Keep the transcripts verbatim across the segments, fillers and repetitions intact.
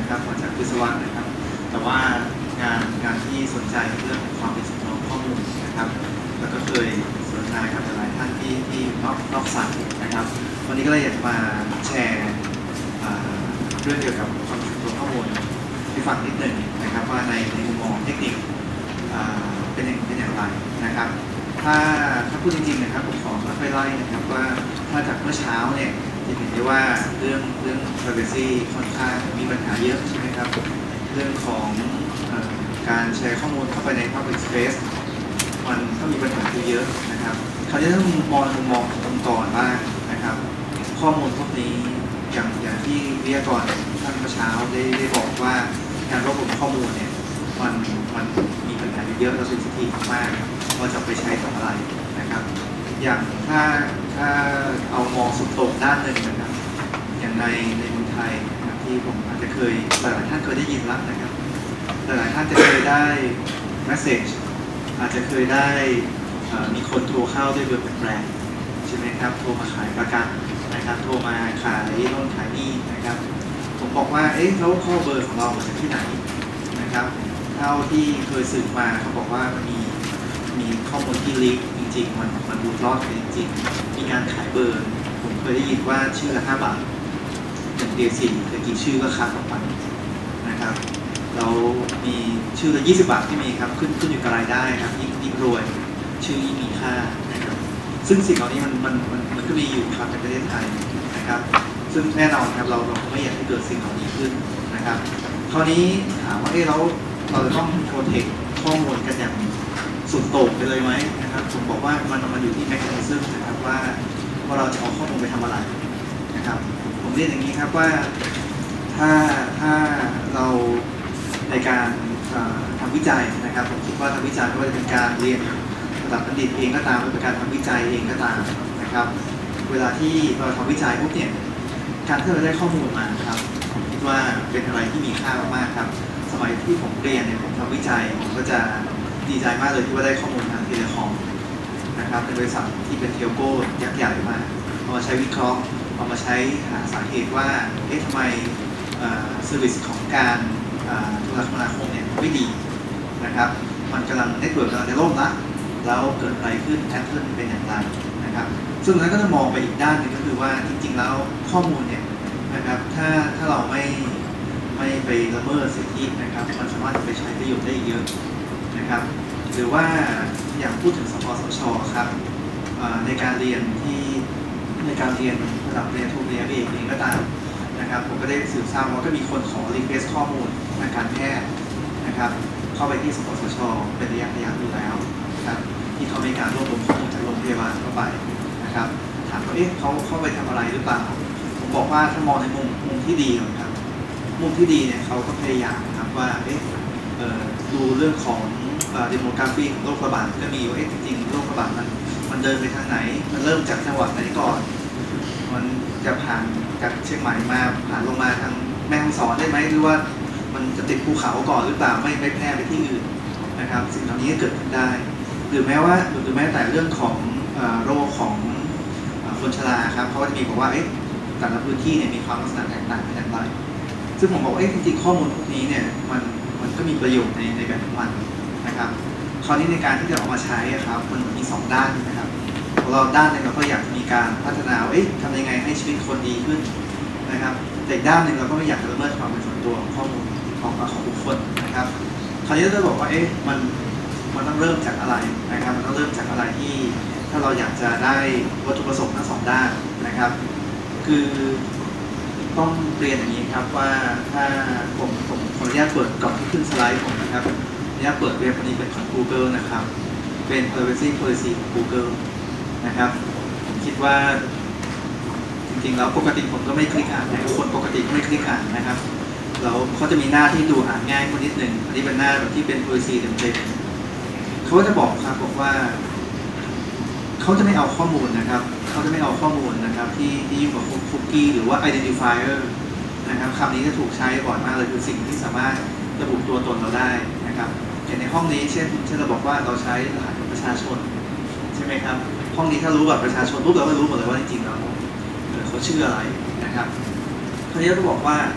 นะครับมาจากวิศวะนะครับแต่ว่างานงานที่สนใจเรื่องความเป็นส่วนตัวข้อมูลนะครับแล้วก็เคยสนทนากับหลายท่านที่ที่นอกนอกสายนะครับวันนี้ก็เลยอยากมาแชร์เรื่องเกี่ยวกับความเป็นส่วนตัวข้อมูลที่ฟังนิดหนึ่งนะครับว่าในในมุมมองเทคนิคเป็นอย่างเป็นอย่างไรนะครับถ้าถ้าพูดจริงๆนะครับผมขอค่อยๆไล่นะครับว่าถ้าจากเมื่อเช้าเนี่ยจะเห็นได้ว่าเรื่องเรื่อง privacy ค่อนข้างมีปัญหาเยอะใช่ไหมครับเรื่องของเอ่อการแชร์ข้อมูลเข้าไปใน public space มันก็มีปัญหาเยอะนะครับคราวนี้ถ้ามุมมองมุมมองขององค์กรบ้างนะครับข้อมูลพวกนี้อย่างอย่างที่วิทยากรท่านเมื่อเช้าได้ได้บอกว่าการรวบรวมข้อมูลเนี่ยมันมันมีปัญหาเยอะและเซนซิทีฟมากว่าจะไปใช้ทำอะไรนะครับอย่างถ้าถ้าเอามองสุดโต่งด้านหนึ่งนะครับอย่างในในเมืองไทยนะครับที่ผมอาจจะเคยหลายท่านเคยได้ยินแล้วนะครับหลายท่านจะเคยได้เมสเซจอาจจะเคยได้มีคนโทรเข้าด้วยเบอร์แปลกๆใช่ไหมครับโทรมาขายประกันนะครับโทรมาขายโน่นขายนี่นะครับผมบอกว่าเอ๊ะแล้วข้อเบอร์ของเรามาจากที่ไหนนะครับเท่าที่เคยสืบมาเขาบอกว่ามันมีมีข้อมูลที่ลีกจริงๆมันมันดูรอดไปจริงๆมีงานขายเบอร์ผมเคยได้ยินว่าชื่อละห้าบาทหนึ่งเดียสี่เคยกี่ชื่อก็ขาดออกไปนะครับเรามีชื่อละยี่สิบบาทที่มีครับขึ้นขึ้นอยู่กับรายได้ครับยิ่งยิ่งรวยชื่อยิ่งมีค่านะครับซึ่งสิ่งเหล่านี้มันมันมันมันก็มีอยู่ครับในประเทศไทยนะครับซึ่งแน่นอนครับเราเราไม่อยากให้เกิดสิ่งเหล่านี้ขึ้นนะครับคราวนี้ถามว่าเอ๊ะเราเราจะต้องโปรเทคข้อมูลกันอย่างสุดโต่งไปเลยไหมนะครับผมบอกว่ามันมันอยู่ที่แมคานิซึมนะครับว่าว่าเราจะเอาข้อมูลไปทำอะไรนะครับผมเรียนอย่างนี้ครับว่าถ้าถ้าเราในการทำวิจัยนะครับผมคิดว่าทำวิจัยไม่ว่าจะเป็นการเรียนระดับบัณฑิตเองก็ตามหรือเป็นการทำวิจัยเองก็ตามนะครับเวลาที่เราทำวิจัยพวกเนี่ยการที่เราได้ข้อมูลมาครับผมคิดว่าเป็นอะไรที่มีค่ามากๆครับสมัยที่ผมเรียนเนี่ยผมทำวิจัยผมก็จะดีใจมากเลยที่ว่าได้ข้อมูลทางเทเลคอมนะครับในบริษัทที่เป็นเทลโก้ยักษ์ใหญ่มาเอามาใช้วิเคราะห์เอามาใช้หาสาเหตุว่าเอ๊ะทำไมเซอร์วิสของการโทรคมนาคมเนี่ยไม่ดีนะครับมันกำลังเน็ตเวิร์กกำลังจะล่มละแล้วเกิดอะไรขึ้นแพทเทิร์นเป็นอย่างไรนะครับซึ่งนั้นก็จะมองไปอีกด้านหนึ่งก็คือว่าจริงๆแล้วข้อมูลเนี่ยนะครับถ้าถ้าเราไม่ไม่ไปละเมิดสิทธินะครับมันสามารถไปใช้ประโยชน์ได้เยอะนะครับหรือว่าอย่างพูดถึงสปสช.ครับในการเรียนที่ในการเรียนระดับเรียนโทเรียนเอกเองก็ตามนะครับผมก็ได้สืบทราบว่าก็มีคนขอรีเควสข้อมูลทางการแพทย์นะครับเข้าไปที่สปสช.เป็นระยะระยะอยู่แล้วนะครับที่เขามีการรวบรวมข้อมูลจากโรงพยาบาลเข้าไปนะครับถามว่าเอ๊ะเขาเข้าไปทำอะไรหรือเปล่าผมบอกว่าถ้ามองในมุมมุมที่ดีนะครับมุมที่ดีเนี่ยเขาก็พยายามนะครับว่าเอ๊ะดูเรื่องของเดโมกราฟีโรคระบาดก็มีว่าเอ๊ะจริงๆโรคระบาดมันมันเดินไปทางไหนมันเริ่มจากจังหวัดไหนก่อนมันจะผ่านจากเชียงใหม่มาผ่านลงมาทางแม่ฮ่องสอนได้ไหมหรือว่ามันจะติดภูเขาก่อนหรือเปล่าไม่ไม่แพร่ไปที่อื่นนะครับสิ่งเหล่านี้เกิดขึ้นได้หรือแม้ว่าหรือแม้แต่เรื่องของโรคของคนชราครับเขาก็จะมีบอกว่าเอ๊ะแต่ละพื้นที่เนี่ยมีความลักษณะแตกต่างกันอย่างไรซึ่งผมบอกว่าเอ๊ะจริงๆข้อมูลพวกนี้เนี่ยมันมันก็มีประโยชน์ในในแบบของมันนะครับคราวนี้ในการที่จะเอามาใช้ครับมันมีสองด้านนะครับของเราด้านหนึ่งเราก็อยากมีการพัฒนาเอ๊ะทำยังไงให้ชีวิตคนดีขึ้นนะครับแต่อีกด้านหนึ่งเราก็ไม่อยากจะละเมิดความเป็นส่วนตัวของข้อมูลของของบุคคลนะครับคราวนี้เราจะบอกว่าเอ๊ะมันมันต้องเริ่มจากอะไรนะครับมันต้องเริ่มจากอะไรที่ถ้าเราอยากจะได้วัตถุประสงค์ทั้งสองด้านนะครับคือต้องเรียนอย่างนี้ครับว่าถ้าผมผมขออนุญาตเปิดก่อนที่ขึ้นสไลด์ผมนะครับขออนุญาตเปิดเว็บนี้เป็นของ Google นะครับเป็น privacy policy ของ Google นะครับผมคิดว่าจริงๆแล้วปกติผมก็ไม่คลิกอ่านนะคนปกติก็ไม่คลิกอ่านนะครับแล้วเขาจะมีหน้าที่ดูอ่านง่ายกว่านิดหนึ่งอันนี้เป็นหน้าแบบที่เป็น policy เต็มๆเขาจะบอกครับบอกว่าเขาจะไม่เอาข้อมูลนะครับเขาจะไม่เอาข้อมูลนะครับที่ที่อยู่กับคุกกี้หรือว่า identifier นะครับคำนี้จะถูกใช้บ่อยมากเลยคือสิ่งที่สามารถระบุตัวตนเราได้นะครับอย่างในห้องนี้เช่นเช่นเราบอกว่าเราใช้รหัสประชาชนใช่ไหมครับห้องนี้ถ้ารู้บัตรประชาชนปุ๊บเราก็รู้หมดเลยว่าจริงๆแล้วเขาชื่ออะไรนะครับคราวนี้เราบอกว่าของ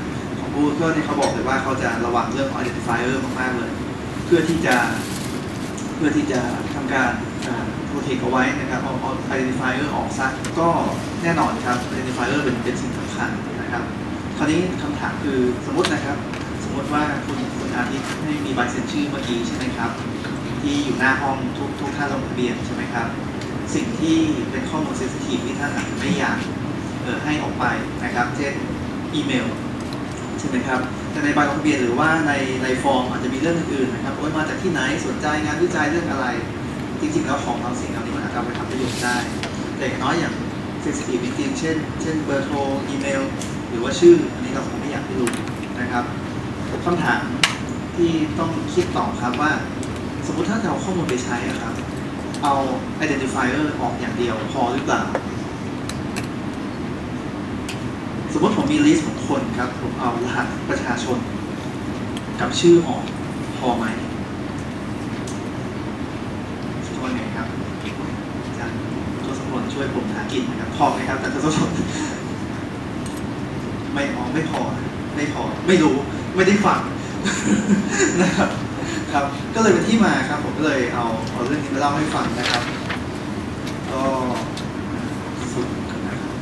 Google เนี่ยเขาบอกเลยว่าเขาจะระวังเรื่อง identifier มากๆเลยเพื่อที่จะเพื่อที่จะทำการโปรเทคเอาไว้นะครับเอา identifier ออกซะก็แน่นอนครับ identifier เป็นเป็นสิ่งสำคัญนะครับคราวนี้คำถามคือสมมตินะครับสมมติว่าคุณคุณอาทิตย์ให้มีใบเซ็นชื่อเมื่อกี้ใช่ไหมครับที่อยู่หน้าห้องทุกทุกท่านลงทะเบียนใช่ไหมครับสิ่งที่เป็นข้อมูลเซนซิทีฟที่ท่านอาจจะไม่อยากเอ่อให้ออกไปนะครับเช่นอีเมลใช่ไหมครับแต่ในใบลงทะเบียนหรือว่าในในฟอร์มอาจจะมีเรื่องอื่นๆนะครับว่ามาจากที่ไหนสนใจงานวิจัยเรื่องอะไรจริงๆแล้วของเราสิ่งเหล่านี้มันอาจจะไปทำประโยชน์ได้แต่อย่างน้อยอย่างเซนซิทีฟจริงๆเช่นเช่นเบอร์โทรอีเมลหรือว่าชื่ออันนี้เราคงไม่อยากให้รู้นะครับคำถามที่ต้องคิดต่อครับว่าสมมติถ้าเราเอาข้อมูลไปใช้ครับเอา identifier ออกอย่างเดียวพอหรือเปล่าสมมติผมมีลิสต์ของคนครับผมเอารหัสประชาชนกับชื่อออกพอไหมคิดว่าไงครับอาจารย์ทศพลช่วยผมหากินนะครับพอไหมครับอาจารย์ทศพลไม่ออกไม่พอไม่พอไม่รู้ไม่ได้ฟังนะครับครับก็เลยเป็นที่มาครับผมก็เลยเอาเอาเรื่องนี้มาเล่าให้ฟังนะครับก็สุดนะครับ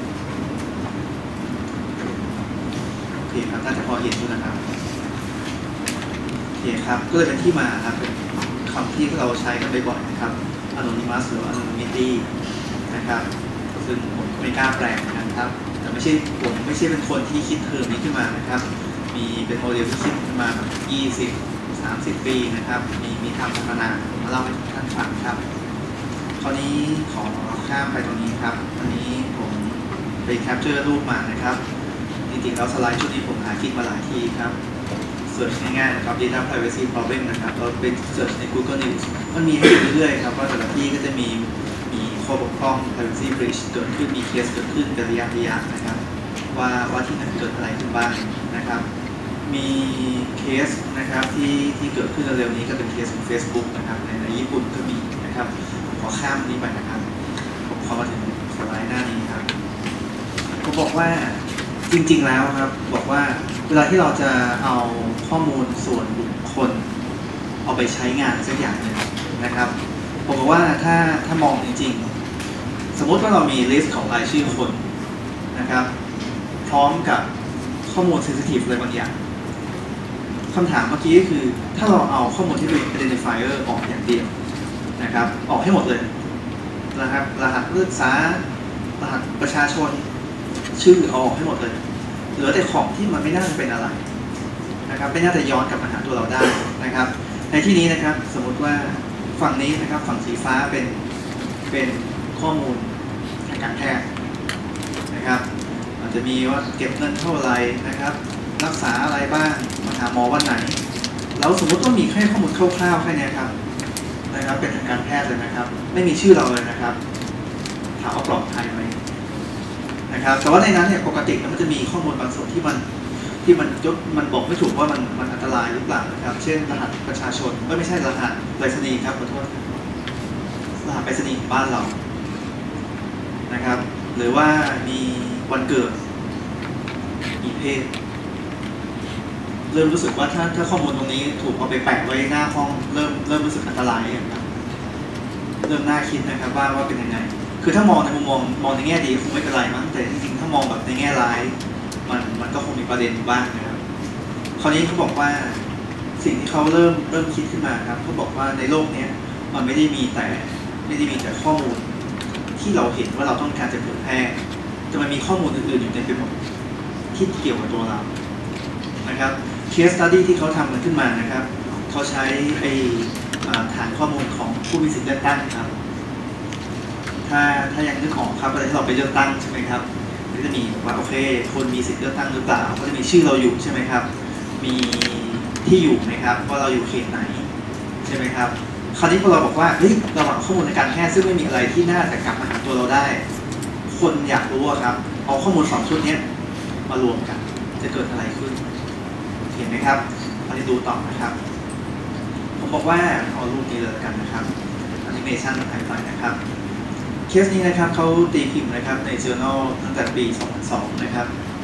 โอเคครับน่าจะพอเห็นด้วยนะครับโอเคครับก็เลยเป็นที่มาครับเป็นคำที่เราใช้กันบ่อยๆนะครับ anonymous หรือ anonymity นะครับซึ่งผมไม่กล้าแปลนะครับแต่ไม่ใช่ผมไม่ใช่เป็นคนที่คิดเทอมนี้ขึ้นมานะครับมีเป็นโมเดลที่คิดขึ้นมาแบบยี่สิบ สามสิบปีนะครับมีมีทำพัฒนาผมมาเล่าให้ท่านฟังครับคราวนี้ขอข้ามไปตรงนี้ครับอันนี้ผมไปแคปเจอร์รูปมานะครับจริงๆแล้วสไลด์ชุดนี้ผมหาคิดมาหลายทีครับเสิร์ชง่ายๆนะครับ data privacy problem นะครับเราไปเสิร์ชใน Google News มันมีให้เรื่อยๆครับว่าแต่ละที่ก็จะมีมีข้อบกพร่อง privacy breach เกิดขึ้นมีเคสเกิดขึ้นเป็นระยะระยะนะครับว่าว่าที่ไหนเกิดอะไรขึ้นบ้างนะครับมีเคสนะครับที่ที่เกิดขึ้นเร็วๆนี้ก็เป็นเคสของ Facebook นะครับในในญี่ปุ่นก็มีนะครับขอข้ามนี้ไปนะครับผมขอมาถึงสไลด์หน้านี้ครับผมบอกว่าจริงๆแล้วครับบอกว่าเวลาที่เราจะเอาข้อมูลส่วนบุคคลเอาไปใช้งานสักอย่างหนึ่งนะครับผมบอกว่าถ้าถ้ามองจริงๆสมมติว่าเรามีลิสต์ของรายชื่อคนนะครับพร้อมกับข้อมูลเซนซิทีฟอะไรบางอย่างคำถามเมื่อกี้ก็คือถ้าเราเอาข้อมูลที่เป็น identifier ออกอย่างเดียวนะครับออกให้หมดเลยนะครับรหัสนักศึกษารหัสประชาชนชื่อเอาออกให้หมดเลยเหลือแต่ของที่มันไม่น่าจะเป็นอะไรนะครับไม่น่าจะย้อนกลับมาหาตัวเราได้นะครับในที่นี้นะครับสมมติว่าฝั่งนี้นะครับฝั่งสีฟ้าเป็นเป็นข้อมูลทางการแพทย์นะครับอาจจะมีว่าเก็บเงินเท่าไรนะครับรักษาอะไรบ้างมาหาหมอวันไหนแล้วสมมติว่ามีแค่ข้อมูลคร่าวๆแค่นี้ครับนะครับเป็นทางการแพทย์เลยนะครับไม่มีชื่อเราเลยนะครับถามว่าปลอดภัยไหมนะครับแต่ว่าในนั้นเนี่ยปกติมันจะมีข้อมูลบางส่วนที่มันที่มันยกมันบอกไม่ถูกว่ามันมันอันตรายหรือเปล่านะครับเช่นรหัสประชาชนไม่ไม่ใช่รหัสไปรษณีย์ครับขอโทษรหัสไปรษณีย์บ้านเรานะครับหรือว่ามีวันเกิดมีเพศเริ่มรู้สึกว่าถ้าถ้าข้อมูลตรงนี้ถูกเอาไปแปะไว้หน้าห้องเริ่มเริ่มรู้สึกอันตรายนะครับเริ่มน่าคิดนะครับว่าว่าเป็นยังไงคือถ้ามองในมุมมองมองในแง่ดีคงไม่เป็นไรมั้งแต่จริงๆถ้ามองแบบในแง่ร้ายมันมันก็คงมีประเด็นอยู่บ้างนะครับคราวนี้เขาบอกว่าสิ่งที่เขาเริ่มเริ่มคิดขึ้นมาครับเขาบอกว่าในโลกนี้มันไม่ได้มีแต่ไม่ได้มีแต่ข้อมูลที่เราเห็นว่าเราต้องการจะเผยแพร่แต่มันมีข้อมูลอื่นๆอยู่เต็มไปหมดที่เกี่ยวกับตัวเรานะครับcase study ที่เขาทำมันขึ้นมานะครับเขาใช้ไอ้ฐานข้อมูลของผู้มีสิทธิเลือกตั้งครับถ้าถ้ายังนึกออกครับเวลาที่เราไปเลือกตั้งใช่ไหมครับก็จะมีว่าโอเคคนมีสิทธิเลือกตั้งหรือเปล่าก็จะมีชื่อเราอยู่ใช่ไหมครับมีที่อยู่ไหมครับว่าเราอยู่เขตไหนใช่ไหมครับคราวนี้พอเราบอกว่าเฮ้ยเราหาข้อมูลในการแพทย์ซึ่งไม่มีอะไรที่น่าจะกลับมาหาตัวเราได้คนอยากรู้ครับเอาข้อมูลสองชุดนี้มารวมกันจะเกิดอะไรขึ้นเห็นไหมครับอันนี้ดูต่อนะครับผมบอกว่าเอารูปนี้เลยกันนะครับแอนิเมชันหายไปนะครับเคสนี้นะครับเขาตีพิมพ์นะครับใน Journal ตั้งแต่ปี สองพันสอง นะครับ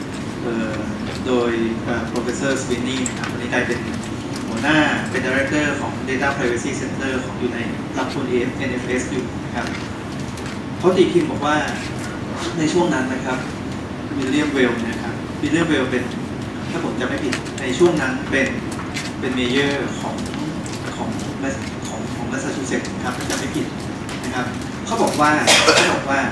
โดย Professor Sweeney นะครับวันนี้กลายเป็นหัวหน้าเป็น Director ของ Data Privacy Center ของอยู่ในหลักสูตร เอ็น เอฟ เอส อยู่นะครับเขาตีพิมพ์บอกว่าในช่วงนั้นนะครับวิลเลียมเวลนะครับวิลเลียมเวลเป็นถ้าผมจำไม่ผิดในช่วงนั้นเป็นเป็นเมเยอร์ของของของของแมสซาชูเซตส์ครับถ้าจำไม่ผิดนะครับเขาบอกว่าเขาบอกว่า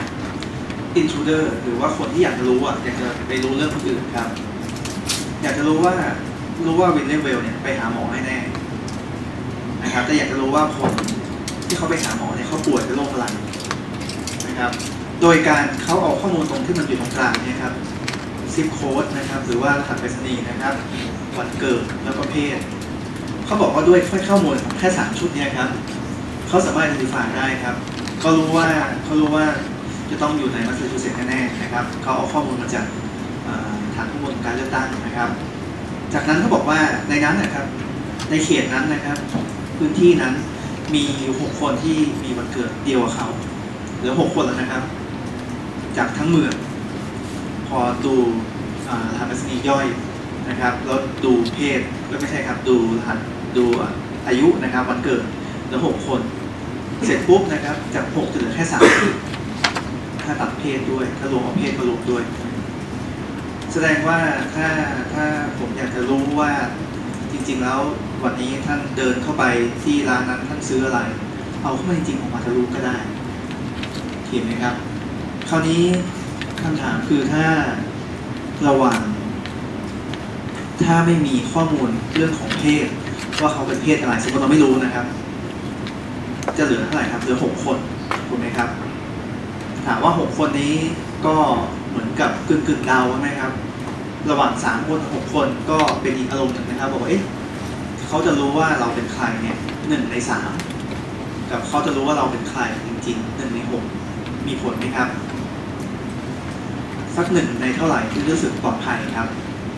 intruder หรือว่าคนที่อยากจะรู้อ่ะอยากจะไปรู้เรื่องคนอื่นครับอยากจะรู้ว่ารู้ว่าวิลเลียมเวลเนี่ยไปหาหมอให้แน่นะครับแต่อยากจะรู้ว่าคนที่เขาไปหาหมอเนี่ยเขาป่วยเป็นโรคอะไรนะครับโดยการเขาเอาข้อมูลตรงที่มันอยู่ตรงกลางเนี่ยครับซิปโค้ดนะครับหรือว่ารหัสไปรษณีย์นะครับวันเกิดแล้วก็เพศเขาบอกว่าด้วยข้อมูลของแค่สามชุดเนี่ยครับเขาสามารถ identify ได้ครับเขารู้ว่าเขารู้ว่าจะต้องอยู่ในแมสซาชูเซตส์แน่ๆนะครับเขาเอาข้อมูลมาจากฐานข้อมูลการเลือกตั้งนะครับจากนั้นเขาบอกว่าในนั้นนะครับในเขตนั้นนะครับพื้นที่นั้นมีหกคนที่มีวันเกิดเดียวกับเขาเหลือหกคนแล้วนะครับจากทั้งเมืองพอดูรหัสไปรษณีย์ย่อยนะครับแล้วดูเพศแล้วไม่ใช่ครับดูรหัสดูอายุนะครับวันเกิดเหลือหกคนเสร็จปุ๊บนะครับจากหกจะเหลือแค่สามถ้าตัดเพศด้วยถ้ารวมเอาเพศก็รวมด้วยแสดงว่าถ้าถ้าผมอยากจะรู้ว่าจริงๆแล้ววันนี้ท่านเดินเข้าไปที่ร้านนั้นท่านซื้ออะไรเอาเข้ามาจริงๆผมอาจจะรู้ก็ได้เห็นไหมครับคราวนี้คำถามคือถ้าระหว่างถ้าไม่มีข้อมูลเรื่องของเพศว่าเขาเป็นเพศอะไรสมมติเราไม่รู้นะครับจะเหลือเท่าไหร่ครับเหลือหกคนถูกไหมครับถามว่าหกคนนี้ก็เหมือนกับกึ่งกึ่งเดาใช่ไหมครับระหว่างสามคนหกคนก็เป็นอีกอารมณ์หนึ่งนะครับบอกว่าเอ๊ะเขาจะรู้ว่าเราเป็นใครเนี่ยหนึ่งในสามกับเขาจะรู้ว่าเราเป็นใครจริงๆหนึ่งในหกมีผลไหมครับสักหนึ่งในเท่าไหร่ที่รู้สึกปลอดภัยครับ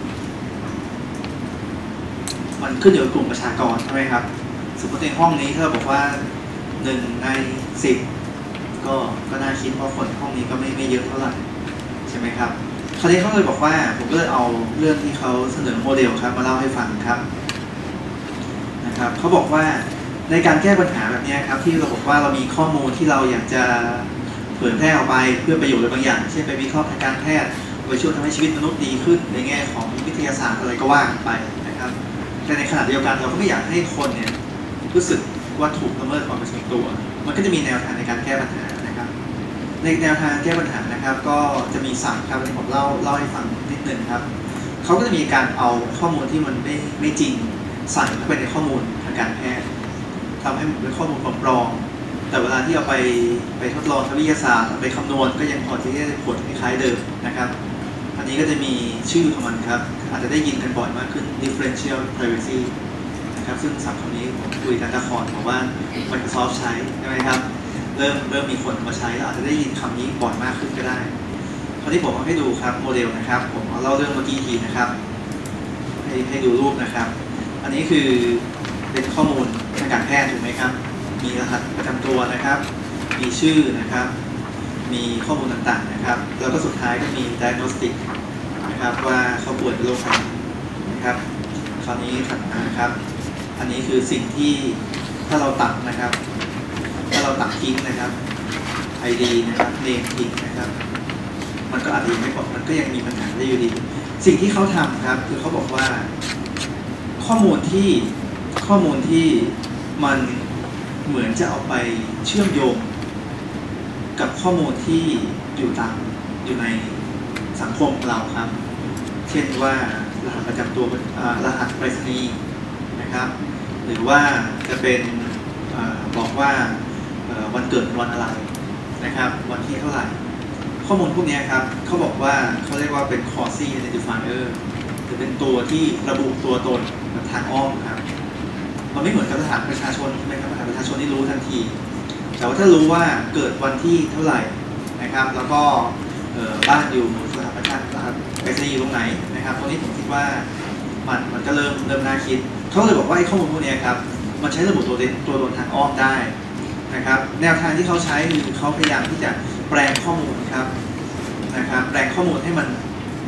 มันขึ้นอยู่กับกลุ่มประชากรใช่ไหมครับสมมติในห้องนี้ถ้าบอกว่าหนึ่งในสิบก็ก็น่าคิดเพราะคนห้องนี้ก็ไม่ไม่เยอะเท่าไหร่ใช่ไหมครับคราวนี้เขาเลยบอกว่าผมก็เลยเอาเรื่องที่เขาเสนอโมเดลครับมาเล่าให้ฟังครับนะครับเขาบอกว่าในการแก้ปัญหาแบบนี้ครับที่เราบอกว่าเรามีข้อมูลที่เราอยากจะเผยแพร่ออกไปเพื่อประโยชน์อะไรบางอย่างเช่นไปวิเคราะห์ทางการแพทย์โดยช่วยทำให้ชีวิตมนุษย์ดีขึ้นในแง่ของวิทยาศาสตร์อะไรก็ว่าไปนะครับแต่ในขณะเดียวกันเราก็ไม่อยากให้คนเนี่ยรู้สึกว่าถูกละเมิดความเป็นส่วนตัวมันก็จะมีแนวทางในการแก้ปัญหานะครับในแนวทางแก้ปัญหานะครับก็จะมีสามครับที่ผมเล่าเล่าให้ฟังนิดนึงครับเขาก็จะมีการเอาข้อมูลที่มันไม่ไม่จริงใส่เข้าไปในข้อมูลทางการแพทย์ทำให้มันเป็นข้อมูลปลอมแต่เวลาที่เอาไปไปทดลองทางวิทยาศาสตร์ไปคำนวณก็ยังพอที่จะได้ผลคล้ายๆเดิมนะครับอันนี้ก็จะมีชื่อของมันครับอาจจะได้ยินกันบ่อยมากขึ้น differential privacy นะครับซึ่งศัพท์คำนี้ผมคุยกันตะคอนบอกว่า Microsoft ใช้ใช่ไหมครับเริ่มเริ่มมีคนมาใช้แล้วอาจจะได้ยินคำนี้บ่อยมากขึ้นก็ได้คราวนี้ผมเอาให้ดูครับโมเดลนะครับผมเอาเล่าเรื่องเมื่อกี้ทีนะครับให้ให้ดูรูปนะครับอันนี้คือเป็นข้อมูลทางการแพทย์ถูกไหมครับมีรหัสประจำตัวนะครับมีชื่อนะครับมีข้อมูลต่างๆนะครับแล้วก็สุดท้ายก็มี diagnostic นะครับว่าเขาป่วยเป็นโรคอะไรนะครับคราวนี้ถัดมาครับอันนี้คือสิ่งที่ถ้าเราตัดนะครับถ้าเราตัดทิ้งนะครับ ไอ ดี นะครับ name ทิ้งนะครับมันก็อาจจะไม่พอมันก็ยังมีปัญหาได้อยู่ดีสิ่งที่เขาทำครับคือเขาบอกว่าข้อมูลที่ข้อมูลที่มันเหมือนจะเอาไปเชื่อมโยงกับข้อมูลที่อยู่ตามอยู่ในสังคมเราครับเช่นว่ารหัสประจำตัวรหัสไปรษณีย์นะครับหรือว่าจะเป็นบอกว่าวันเกิดวันอะไรนะครับวันที่เท่าไหร่ข้อมูลพวกนี้ครับเขาบอกว่าเขาเรียกว่าเป็น quasi identifier จะเป็นตัวที่ระบุตัวตนทางอ้อมครับมันไม่เหมือนกับรหัสประชาชนใช่ไหมครับรหัสประชาชนที่รู้ทันทีแต่ว่าถ้ารู้ว่าเกิดวันที่เท่าไหร่นะครับแล้วก็บ้านอยู่สถานประชาชนไปรษณีย์อยู่ตรงไหนนะครับตรงนี้ผมคิดว่ามันมันก็เริ่มเริ่มน่าคิดเขาเลยบอกว่าไอ้ข้อมูลพวกนี้ครับมันใช้ระบุตัวตนตัวตนทางอ้อมได้นะครับแนวทางที่เขาใช้คือเขาพยายามที่จะแปลงข้อมูลครับนะครับแปลงข้อมูลให้มัน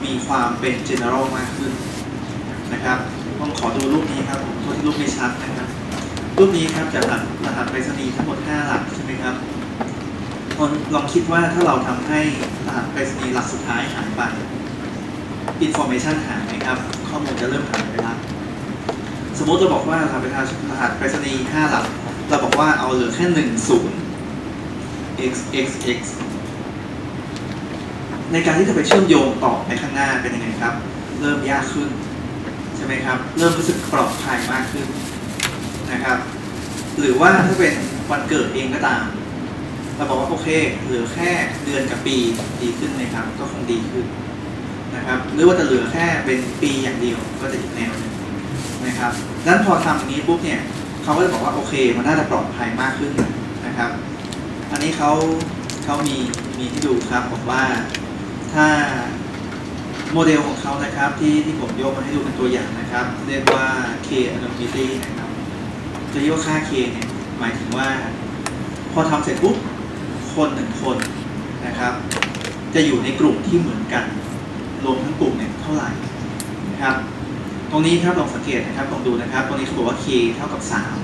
มีความเป็น general มากขึ้นนะครับต้องขอดูรูปนี้ครับผมโทษที่รูปไม่ชัดนะครับรูปนี้ครับจะรหัสรหัสไปรษณีย์ทั้งหมดห้าหลักใช่ไหมครับลองคิดว่าถ้าเราทำให้รหัสไปรษณีย์หลักสุดท้ายหายไป information หายไหมครับข้อมูลจะเริ่มหายไปแล้วสมมติเราบอกว่ารหัสไปรหัสไปรษณีย์ห้าหลักเราบอกว่าเอาเหลือแค่หนึ่งศูนย์ x x x ในการที่จะไปเชื่อมโยงต่อไปข้างหน้าเป็นยังไงครับเริ่มยากขึ้นใช่ไหมครับเริ่มรู้สึกปลอดภัยมากขึ้นนะครับหรือว่าถ้าเป็นวันเกิดเองก็ตามเราบอกว่าโอเคเหลือแค่เดือนกับปีดีขึ้นไหมครับก็คงดีขึ้นนะครับหรือว่าจะเหลือแค่เป็นปีอย่างเดียวก็จะอีกแนวนึงนะครับดังนั้นพอทำอย่างนี้ปุ๊บเนี่ยเขาก็จะบอกว่าโอเคมันน่าจะปลอดภัยมากขึ้นนะครับอันนี้เขาเขามีมีที่ดูครับบอกว่าถ้าโมเดลของเขานะครับที่ที่ผมยกมาให้ดูเป็นตัวอย่างนะครับเรียกว่า K anonymity นะครับจะเรียกว่าค่า K เนี่ยหมายถึงว่าพอทำเสร็จปุ๊บคนหนึ่งคนนะครับจะอยู่ในกลุ่มที่เหมือนกันรวมทั้งกลุ่มเนี่ยเท่าไหร่นะครับตรงนี้ครับลองสังเกตนะครับลองดูนะครับตรงนี้เขาบอกว่า K เท่ากับสาม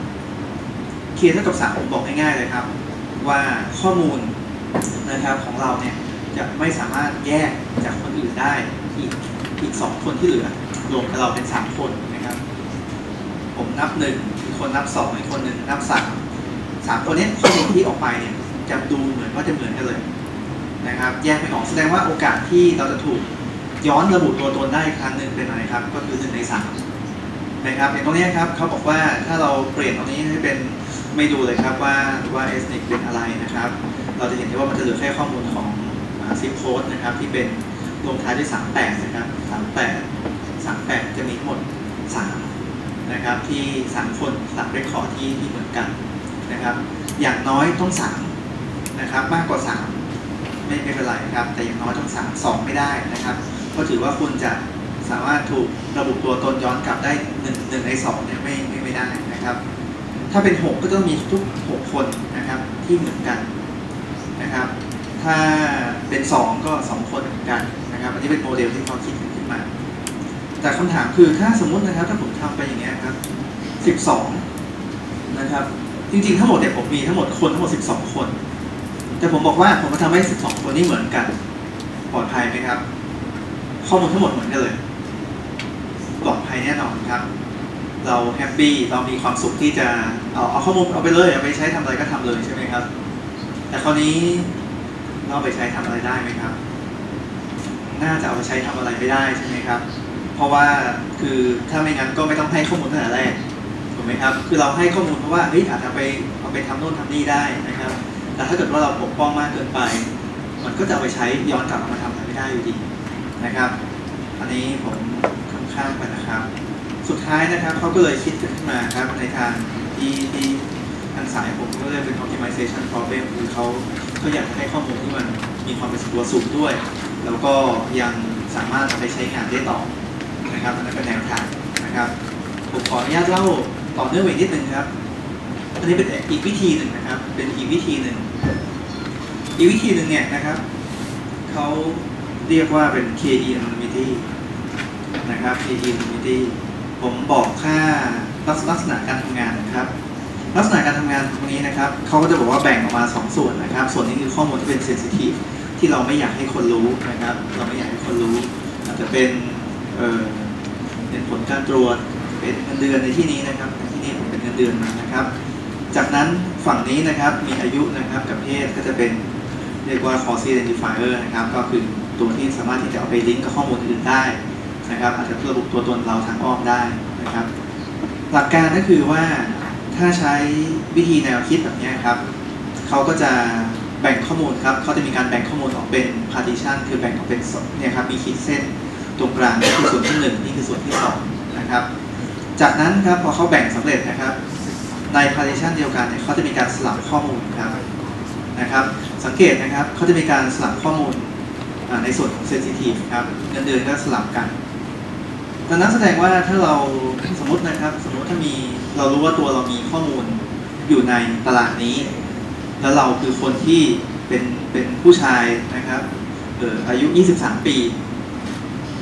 K เท่ากับสามผมบอกง่ายๆเลยครับว่าข้อมูลนะครับของเราเนี่ยจะไม่สามารถแยกจากคนอื่นได้อีกอีกสองคนที่เหลือรวมกับเราเป็นสามคนนะครับผมนับหนึ่งอีกคนนับสองอีกคนหนึ่งนับสามสามคนนี้ข้อมูลที่ออกไปเนี่ยจะดูเหมือนว่าจะเหมือนกันเลยนะครับแยกไม่ออกแสดงว่าโอกาสที่เราจะถูกย้อนระบุตัวตนได้ครั้งหนึ่งเป็นอะไรครับก็คือหนึ่งในสามนะครับอย่างตรงนี้ครับเขาบอกว่าถ้าเราเปลี่ยนตรงนี้ให้เป็นไม่ดูเลยครับว่าว่า ethnic เป็นอะไรนะครับเราจะเห็นได้ว่ามันจะเหลือแค่ข้อมูลของซิปโค้ดนะครับที่เป็นลงท้ายด้วยสามสิบแปดนะครับสามสิบแปด สามสิบแปดจะมีทั้งหมดสามนะครับที่สามคนสามเรคคอร์ดที่ที่เหมือนกันนะครับอย่างน้อยต้องสามนะครับมากกว่าสามไม่ไม่เป็นไรครับแต่อย่างน้อยต้องสาม สองไม่ได้นะครับเพราะถือว่าคุณจะสามารถถูกระบุตัวตนย้อนกลับได้หนึ่ง หนึ่งในสองเนี่ยไม่ไม่ไม่ได้นะครับถ้าเป็นหกก็ต้องมีทุกหกคนนะครับที่เหมือนกันนะครับถ้าเป็นสองก็สองคนเหมือนกันนะครับอันนี้เป็นโมเดลที่เขาคิดขึ้นมาแต่คำถามคือถ้าสมมุตินะครับถ้าผมทำไปอย่างเงี้ยครับสิบสองนะครับจริงๆทั้งหมดเนี่ยผมมีทั้งหมดคนทั้งหมดสิบสองคนแต่ผมบอกว่าผมจะทำให้สิบสองคนนี้เหมือนกันปลอดภัยไหมครับข้อมูลทั้งหมดเหมือนกันเลยปลอดภัยแน่นอนครับเราแฮปปี้เรามีความสุขที่จะเอาเอาข้อมูลเอาไปเลยเอาไปใช้ทำอะไรก็ทำเลยใช่ไหมครับแต่คราวนี้เราไปใช้ทำอะไรได้ไหมครับน่าจะเอาไปใช้ทำอะไรไม่ได้ใช่ไหมครับเพราะว่าคือถ้าไม่งั้นก็ไม่ต้องให้ข้อมูลตั้งแต่แรกถูกไหมครับคือเราให้ข้อมูลเพราะว่าเฮ้ยอาจจะไปเอาไปทำโน่นทำนี่ได้นะครับแต่ถ้าเกิดว่าเราปกป้องมากเกินไปมันก็จะเอาไปใช้ย้อนกลับมาทำอะไรไม่ได้อยู่ดีนะครับอันนี้ผมข้ามไปนะครับสุดท้ายนะครับเขาก็เลยคิดขึ้นมาครับในทางที่ที่ทางสายผมก็เรียกเป็น optimization problem คือเขาเขาอยากให้ข้อมูลที่มันมีความเป็นส่วนตัวสูงด้วยแล้วก็ยังสามารถเอาไปใช้งานได้ต่อนะครับนั่นเป็นแนวทางนะครับผมขออนุญาตเล่าต่อเนื่องอีกนิดนึงครับอันนี้เป็นอีกวิธีหนึ่งนะครับเป็นอีกวิธีหนึ่งอีกวิธีหนึ่งเนี่ยนะครับเขาเรียกว่าเป็น เค อี anonymity นะครับ เค อี anonymity ผมบอกค่าลักษณะการทำงานนะครับลักษณะการทำงานตรงนี้นะครับเขาก็จะบอกว่าแบ่งออกมาสองส่วนนะครับส่วนนี้คือข้อมูลที่เป็น sensitive ที่เราไม่อยากให้คนรู้นะครับเราไม่อยากให้คนรู้อาจจะเป็นเอ่อเป็นผลการตรวจเป็นเงินเดือนในที่นี้นะครับในที่นี้ผมเป็นเงินเดือนมานะครับจากนั้นฝั่งนี้นะครับมีอายุนะครับกับเพศก็จะเป็นเรียกว่า cause identifier นะครับก็คือตัวที่สามารถที่จะเอาไปลิงก์กับข้อมูลอื่นได้นะครับอาจจะระบุตัวตนเราทางอ้อมได้นะครับหลักการก็คือว่าถ้าใช้วิธีแนวคิดแบบนี้ครับเขาก็จะแบ่งข้อมูลครับเขาจะมีการแบ่งข้อมูลออกเป็น partition คือแบ่งออกเป็นเนี่ยครับมีขีดเส้นตรงกลางนี่คือส่วนที่หนึ่งนี่คือส่วนที่สองนะครับจากนั้นครับพอเขาแบ่งสำเร็จนะครับใน partition เดียวกันเนี่ยเขาจะมีการสลับข้อมูลครับนะครับสังเกตนะครับเขาจะมีการสลับข้อมูลในส่วนของ sensitive ครับเงินเดือนก็สลับกันดังนั้นแสดงว่าถ้าเราสมมตินะครับสมมติถ้ามีเรารู้ว่าตัวเรามีข้อมูลอยู่ในตลาดนี้แล้วเราคือคนที่เป็นเป็นผู้ชายนะครับเอ่ออายุยี่สิบสามปี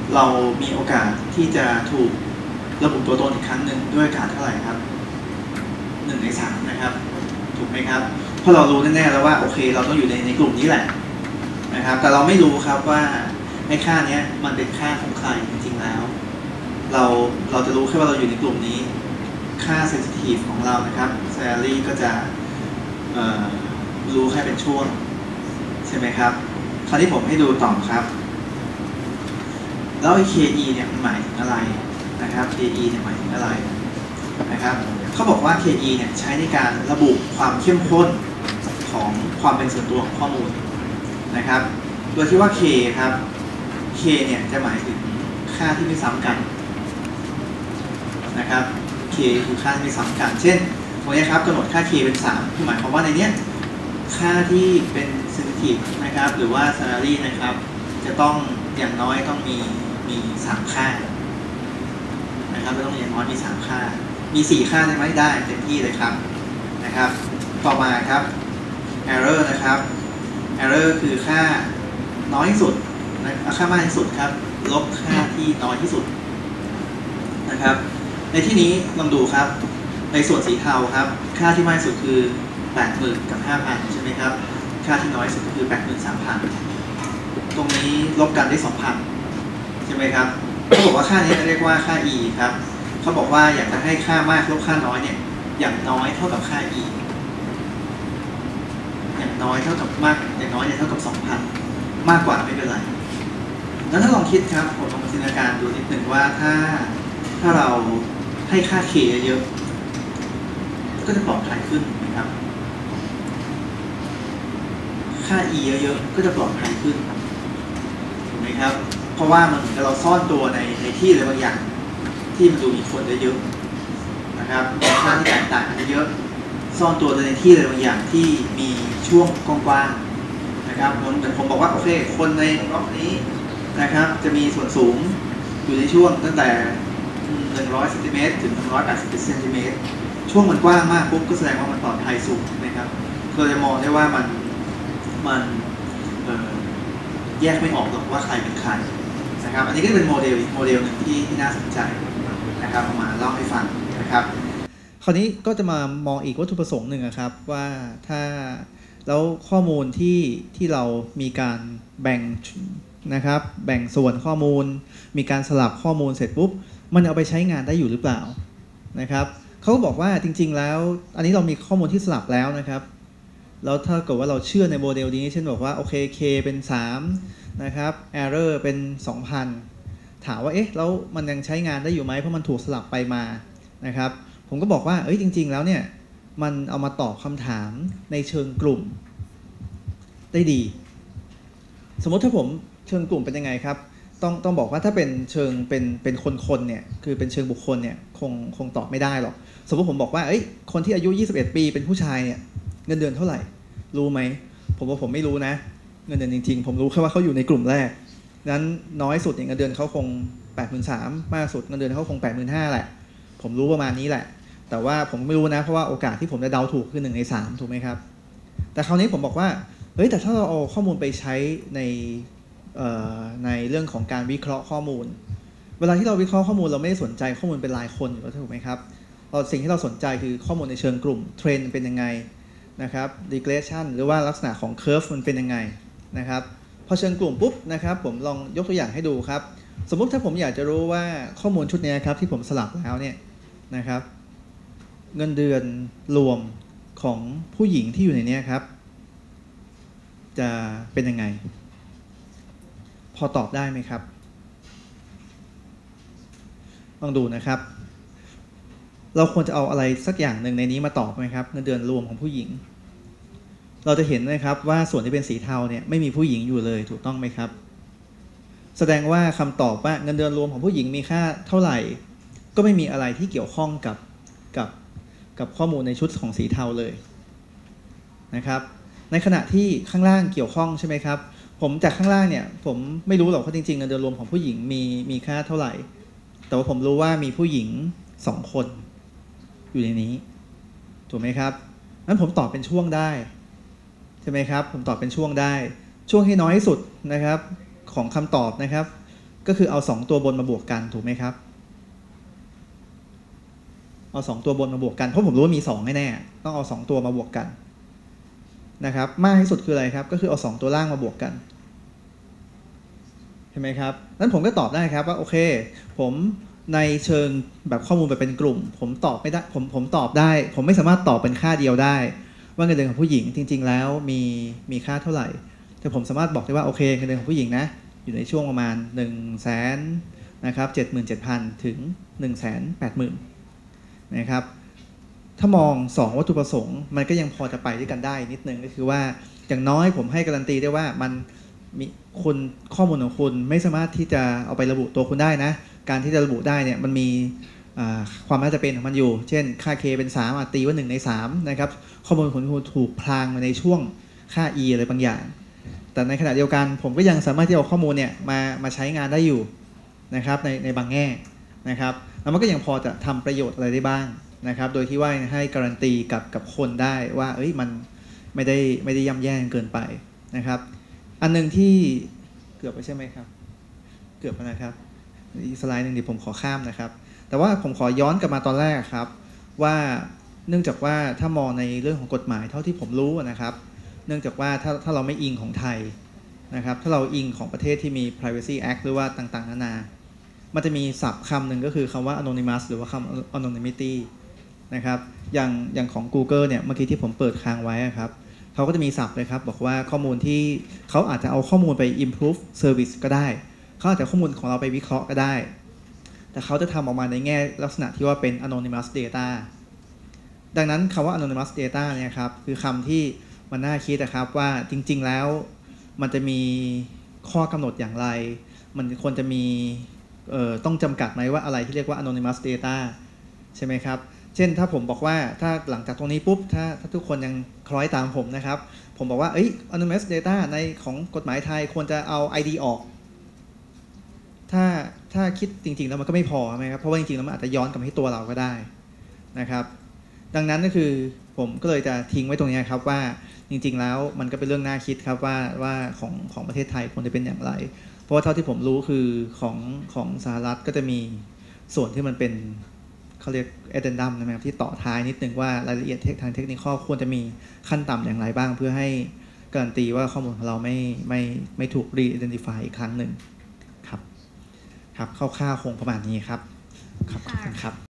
เรามีโอกาสที่จะถูกระบุตัวตนอีกครั้งหนึ่งด้วยการเท่าไหร่ครับหนึ่งในสามนะครับถูกไหมครับเพราะเรารู้แน่ๆแล้วว่าโอเคเราต้องอยู่ในในกลุ่มนี้แหละนะครับแต่เราไม่รู้ครับว่าไอ้ค่านี้มันเป็นค่าของใครจริงๆแล้วเราเราจะรู้แค่ว่าเราอยู่ในกลุ่มนี้ค่า sensitive ของเรานะครับ salary ก็จะรู้แค่เป็นช่วงใช่ไหมครับคราวนี้ผมให้ดูต่อครับแล้วไอ้ เค อี เนี่ยหมายถึงอะไรนะครับ เค อี เนี่ยหมายถึงอะไรนะครับเขาบอกว่า เค อี เนี่ยใช้ในการระบุความเข้มข้นของความเป็นส่วนตัวของข้อมูลนะครับโดยที่ว่า K ครับ K เนี่ยจะหมายถึงค่าที่ไม่ซ้ำกันนะครับ K คือค่าที่ไม่ซ้ำกันเช่นตรงนี้ครับกำหนดค่า K เป็นสามคือหมายความว่าในนี้ค่าที่เป็น sensitive นะครับหรือว่า salary นะครับจะต้องอย่างน้อยต้องมีมีสามค่านะครับจะต้องอย่างน้อยมีสามค่ามีสี่ค่าได้ไหมได้เต็มที่เลยครับนะครับต่อมาครับ error นะครับ error คือค่าน้อยที่สุดนะค่ามากที่สุดครับลบค่าที่น้อยที่สุดนะครับในที่นี้ลองดูครับในส่วนสีเทาครับค่าที่มากที่สุดคือ แปดหมื่น กับ ห้าพัน ใช่ไหมครับค่าที่น้อยที่สุดก็คือ แปดหมื่นสามพัน ตรงนี้ลบกันได้ สองพัน ใช่ไหมครับเขาบอกว่าค่านี้เรียกว่าค่า e ครับเขาบอกว่าอยากจะให้ค่ามากลบค่าน้อยเนี่ยอย่างน้อยเท่ากับค่า e อย่างน้อยเท่ากับมากอย่างน้อยเนี่ยเท่ากับ สองพัน มากกว่าไม่เป็นไรแล้วถ้าลองคิดครับผมลองจินตนาการดูนิดหนึ่งว่าถ้าถ้าเราให้ค่า k เยอะก็จะปลอดภัยขึ้นนะครับค่า e เยอะๆก็จะปลอดภัยขึ้นถูกไหมครับเพราะว่ามันเหมือนกับเราซ่อนตัวในในที่อะไรบางอย่างที่มันดูมีคนเยอะๆนะครับค่าที่แตกต่างกันเยอะซ่อนตัวในที่อะไรบางอย่างที่มีช่วงกว้างๆนะครับเหมือนผมบอกว่าโอเคคนในบล็อกนี้นะครับจะมีส่วนสูงอยู่ในช่วงตั้งแต่หนึ่งร้อยเซนติเมตรถึงหนึ่งร้อยแปดสิบเซนติเมตรช่วงมันกว้างมากปุ๊บก็แสดงว่ามันปลอดภัยสูงนะครับเราจะมองได้ว่ามันมันแยกไม่ออกหรอกว่าใครเป็นใครนะครับอันนี้ก็เป็นโมเดลอีกโมเดลหนึ่งที่ที่น่าสนใจนะครับเอามาเล่าให้ฟังนะครับคราวนี้ก็จะมามองอีกวัตถุประสงค์หนึ่งครับว่าถ้าแล้วข้อมูลที่ที่เรามีการแบ่งนะครับแบ่งส่วนข้อมูลมีการสลับข้อมูลเสร็จปุ๊บมันเอาไปใช้งานได้อยู่หรือเปล่านะครับเขาบอกว่าจริงๆแล้วอันนี้เรามีข้อมูลที่สลับแล้วนะครับแล้วถ้าเกิดว่าเราเชื่อในโมเดลนี้เช่นบอกว่าโอเค K เป็นสามนะครับ error เป็น สองพัน ถามว่าเอ๊ะแล้วมันยังใช้งานได้อยู่ไหมเพราะมันถูกสลับไปมานะครับผมก็บอกว่าเอ้ยจริงๆแล้วเนี่ยมันเอามาตอบคำถามในเชิงกลุ่มได้ดีสมมติถ้าผมเชิงกลุ่มเป็นยังไงครับต้องต้องบอกว่าถ้าเป็นเชิงเป็นเป็นคนๆเนี่ยคือเป็นเชิงบุคคลเนี่ยคงคงตอบไม่ได้หรอกสมมติผมบอกว่าเอ้ยคนที่อายุยี่สิบเอ็ดปีเป็นผู้ชายเนี่ยเงินเดือนเท่าไหร่รู้ไหมผมว่าผมไม่รู้นะเงินเดือนจริงๆผมรู้แค่ว่าเขาอยู่ในกลุ่มแรกนั้นน้อยสุดเงินเดือนเขาคง แปดหมื่นสามพัน มากสุดเงินเดือนเขาคง แปดหมื่นห้าพัน แหละผมรู้ประมาณนี้แหละแต่ว่าผมไม่รู้นะเพราะว่าโอกาสที่ผมจะเดาถูกคือหนึ่งในสามถูกไหมครับแต่คราวนี้ผมบอกว่าเฮ้ยแต่ถ้าเราเอาข้อมูลไปใช้ในในเรื่องของการวิเคราะห์ข้อมูลเวลาที่เราวิเคราะห์ข้อมูลเราไม่ได้สนใจข้อมูลเป็นรายคนอยู่แล้วถูกไหมครับเราสิ่งที่เราสนใจคือข้อมูลในเชิงกลุ่มเทรนด์เป็นยังไงนะครับ regression หรือว่าลักษณะของ curve มันเป็นยังไงนะครับพอเชิงกลุ่มปุ๊บนะครับผมลองยกตัวอย่างให้ดูครับสมมุติถ้าผมอยากจะรู้ว่าข้อมูลชุดนี้ครับที่ผมสลับแล้วเนี่ยนะครับเงินเดือนรวมของผู้หญิงที่อยู่ในนี้ครับจะเป็นยังไงพอตอบได้ไหมครับลองดูนะครับเราควรจะเอาอะไรสักอย่างหนึ่งในนี้มาตอบไหมครับเงินเดือนรวมของผู้หญิงเราจะเห็นนะครับว่าส่วนที่เป็นสีเทาเนี่ยไม่มีผู้หญิงอยู่เลยถูกต้องไหมครับแสดงว่าคำตอบว่าเงินเดือนรวมของผู้หญิงมีค่าเท่าไหร่ก็ไม่มีอะไรที่เกี่ยวข้องกับกับกับข้อมูลในชุดของสีเทาเลยนะครับในขณะที่ข้างล่างเกี่ยวข้องใช่ไหมครับผมจากข้างล่างเนี่ยผมไม่รู้หรอกว่าจริงๆเงินเดือนรวมของผู้หญิงมีมีค่าเท่าไหร่แต่ว่าผมรู้ว่ามีผู้หญิงสองคนอยู่ในนี้ถูกไหมครับงั้นผมตอบเป็นช่วงได้ใช่ไหมครับผมตอบเป็นช่วงได้ช่วงให้น้อยที่สุดนะครับของคำตอบนะครับก็คือเอาสองตัวบนมาบวกกันถูกไหมครับเอาสองตัวบนมาบวกกันเพราะผมรู้ว่ามีสองแน่ๆต้องเอาสองตัวมาบวกกันนะครับมากที่สุดคืออะไรครับก็คือเอาสองตัวล่างมาบวกกันใช่ไหมครับนั้นผมก็ตอบได้ครับว่าโอเคผมในเชิงแบบข้อมูลแบบเป็นกลุ่มผมตอบไม่ได้ผมผมตอบได้ผมไม่สามารถตอบเป็นค่าเดียวได้ว่าเงินเดือนของผู้หญิงจริงๆแล้วมีมีค่าเท่าไหร่แต่ผมสามารถบอกได้ว่าโอเคเงินเดือนของผู้หญิงนะอยู่ในช่วงประมาณหนึ่งแสนนะครับเจ็ดหมื่นเจ็ดพันถึงหนึ่งแสนแปดหมื่นนะครับถ้ามองสองวัตถุประสงค์มันก็ยังพอจะไปด้วยกันได้นิดนึงก็คือว่าอย่างน้อยผมให้การันตีได้ว่ามันมีคุณข้อมูลของคุณไม่สามารถที่จะเอาไประบุตัวคุณได้นะการที่จะระบุได้เนี่ยมันมีความน่าจะเป็นของมันอยู่เช่นค่า K เป็นสามอาจตีว่าหนึ่งในสามนะครับข้อมูลของคุณถูกพรางมาในช่วงค่า E อะไรบางอย่างแต่ในขณะเดียวกันผมก็ยังสามารถที่จะเอาข้อมูลเนี่ยมามาใช้งานได้อยู่นะครับในในบางแง่นะครับแล้วมันก็ยังพอจะทำประโยชน์อะไรได้บ้างนะครับโดยที่ว่าให้การันตีกับกับคนได้ว่าเอ้ยมันไม่ได้ไม่ได้ย่ำแย่เกินไปนะครับอันนึงที่เกือบไปใช่ไหมครับเกือบไปนะครับอีกสไลด์หนึ่งเดี๋ยวผมขอข้ามนะครับแต่ว่าผมขอย้อนกลับมาตอนแรกครับว่าเนื่องจากว่าถ้ามองในเรื่องของกฎหมายเท่าที่ผมรู้นะครับเนื่องจากว่าถ้าถ้าเราไม่อิงของไทยนะครับถ้าเราอิงของประเทศที่มี privacy act หรือว่าต่างๆนานามันจะมีศัพท์คำหนึ่งก็คือคำว่า anonymous หรือว่าคำ anonymity นะครับอย่างอย่างของ Google เนี่ยเมื่อกี้ที่ผมเปิดค้างไว้ครับเขาก็จะมีศัพท์เลยครับบอกว่าข้อมูลที่เขาอาจจะเอาข้อมูลไป improve service ก็ได้เขาอาจจะข้อมูลของเราไปวิเคราะห์ก็ได้แต่เขาจะทำออกมาในแง่ลักษณะที่ว่าเป็น anonymous data ดังนั้นคำว่า anonymous data เนี่ยครับคือคำที่มันน่าคิดนะครับว่าจริงๆแล้วมันจะมีข้อกำหนดอย่างไรมันควรจะมีต้องจำกัดไหมว่าอะไรที่เรียกว่า anonymous data ใช่ไหมครับเช่นถ้าผมบอกว่าถ้าหลังจากตรงนี้ปุ๊บถ้าถ้าทุกคนยังคล้อยตามผมนะครับผมบอกว่าเอ้ย anonymous data ในของกฎหมายไทยควรจะเอา ไอ ดี ออกถ้าถ้าคิดจริงๆแล้วมันก็ไม่พอใช่ไหมครับเพราะว่าจริงๆแล้วมันอาจจะย้อนกลับมาที่ตัวเราก็ได้นะครับดังนั้นก็คือผมก็เลยจะทิ้งไว้ตรงนี้ครับว่าจริงๆแล้วมันก็เป็นเรื่องน่าคิดครับว่าว่าของของประเทศไทยควรจะเป็นอย่างไรเพราะว่าเท่าที่ผมรู้คือของของสหรัฐก็จะมีส่วนที่มันเป็นเขาเรียก addendum นะครับที่ต่อท้ายนิดนึงว่ารายละเอียดทางเทคนิคควรจะมีขั้นต่ำอย่างไรบ้างเพื่อให้การันตีว่าข้อมูลของเราไม่ไม่ไม่ถูก re-identify อีกครั้งหนึ่งครับครับคร่าวๆคงประมาณนี้ครับขอบคุณครับ